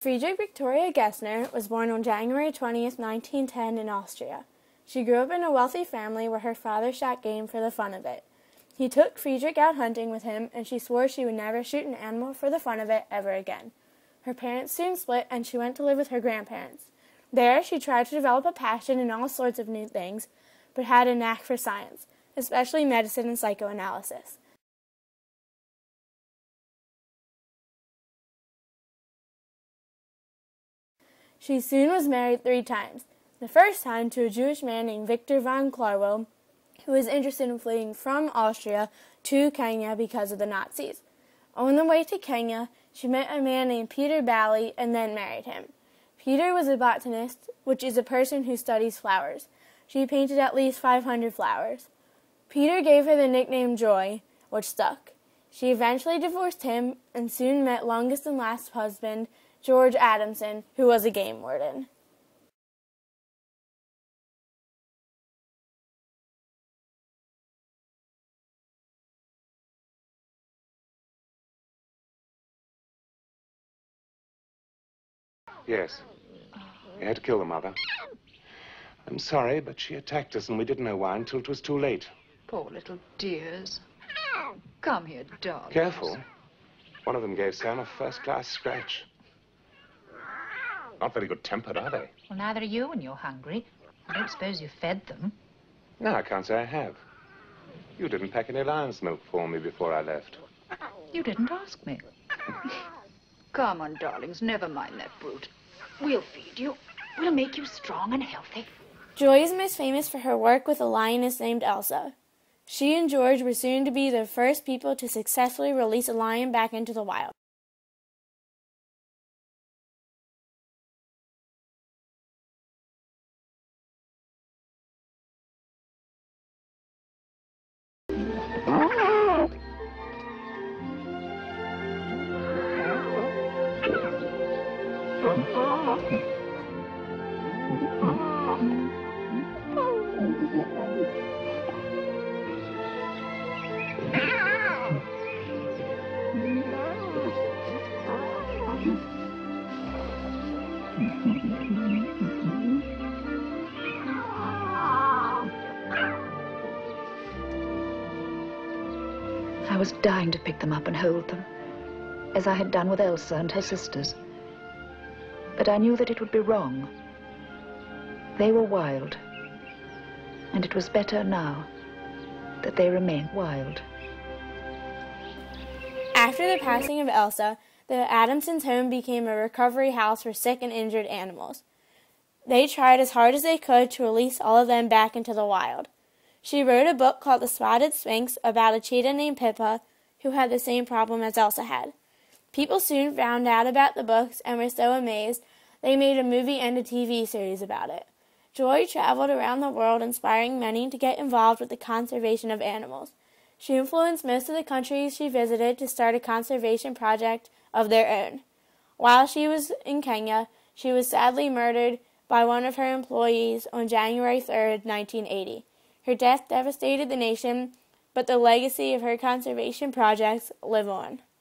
Friedrich Victoria Gessner was born on January 20th, 1910 in Austria. She grew up in a wealthy family where her father shot game for the fun of it. He took Friedrich out hunting with him, and she swore she would never shoot an animal for the fun of it ever again. Her parents soon split, and she went to live with her grandparents. There, she tried to develop a passion in all sorts of new things, but had a knack for science, especially medicine and psychoanalysis. She soon was married 3 times. The first time to a Jewish man named Victor von Klarwell, who was interested in fleeing from Austria to Kenya because of the Nazis. On the way to Kenya, she met a man named Peter Bally and then married him. Peter was a botanist, which is a person who studies flowers. She painted at least 500 flowers. Peter gave her the nickname Joy, which stuck. She eventually divorced him and soon met longest and last husband, George Adamson, who was a game warden. Yes. We had to kill the mother. I'm sorry, but she attacked us and we didn't know why until it was too late. Poor little dears. Come here, darling. Careful. One of them gave Sam a first-class scratch. Not very good-tempered, are they? Well, neither are you when you're hungry. I don't suppose you fed them. No, I can't say I have. You didn't pack any lion's milk for me before I left. You didn't ask me. Come on, darlings, never mind that brute. We'll feed you. We'll make you strong and healthy. Joy is most famous for her work with a lioness named Elsa. She and George were soon to be the first people to successfully release a lion back into the wild. I was dying to pick them up and hold them, as I had done with Elsa and her sisters. But I knew that it would be wrong. They were wild, and it was better now that they remained wild. After the passing of Elsa, the Adamsons' home became a recovery house for sick and injured animals. They tried as hard as they could to release all of them back into the wild. She wrote a book called The Spotted Sphinx about a cheetah named Pippa who had the same problem as Elsa had. People soon found out about the books and were so amazed they made a movie and a TV series about it. Joy traveled around the world inspiring many to get involved with the conservation of animals. She influenced most of the countries she visited to start a conservation project of their own. While she was in Kenya, she was sadly murdered by one of her employees on January 3rd, 1980. Her death devastated the nation, but the legacy of her conservation projects live on.